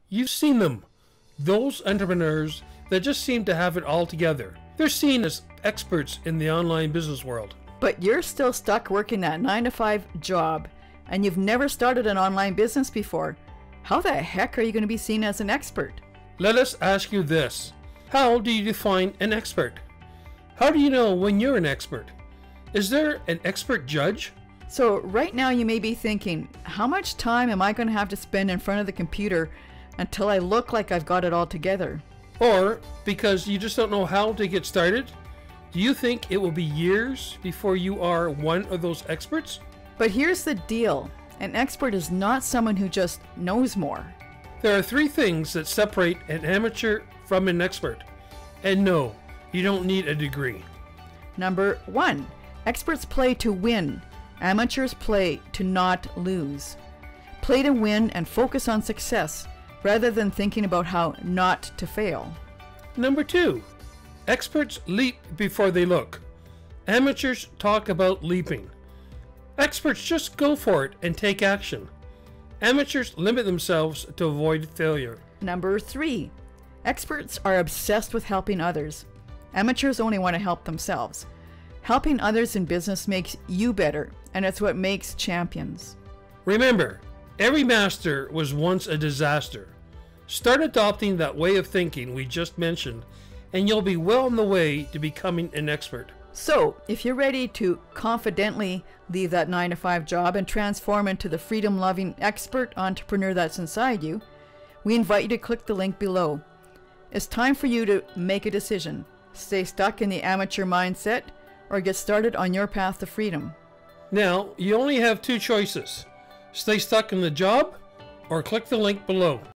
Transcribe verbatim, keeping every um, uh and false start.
You've seen them. Those entrepreneurs that just seem to have it all together. They're seen as experts in the online business world. But you're still stuck working that nine to five job, and you've never started an online business before. How the heck are you going to be seen as an expert? Let us ask you this. How do you define an expert? How do you know when you're an expert? Is there an expert judge? So right now you may be thinking, how much time am I going to have to spend in front of the computer until I look like I've got it all together? Or because you just don't know how to get started? Do you think it will be years before you are one of those experts? But here's the deal. An expert is not someone who just knows more. There are three things that separate an amateur from an expert. And no, you don't need a degree. Number one, experts play to win. Amateurs play to not lose. Play to win and focus on success rather than thinking about how not to fail. Number two, experts leap before they look. Amateurs talk about leaping. Experts just go for it and take action. Amateurs limit themselves to avoid failure. Number three, experts are obsessed with helping others. Amateurs only want to help themselves. Helping others in business makes you better, and it's what makes champions. Remember, every master was once a disaster. Start adopting that way of thinking we just mentioned, and you'll be well on the way to becoming an expert. So, if you're ready to confidently leave that nine to five job and transform into the freedom-loving expert entrepreneur that's inside you, we invite you to click the link below. It's time for you to make a decision. Stay stuck in the amateur mindset or get started on your path to freedom. Now, you only have two choices. Stay stuck in the job or click the link below.